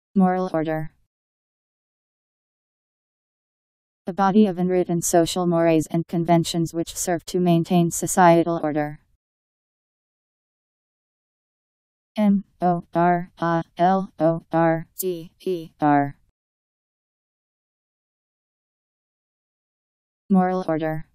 Moral order. A body of unwritten social mores and conventions which serve to maintain societal order. MORALORDER. Moral order.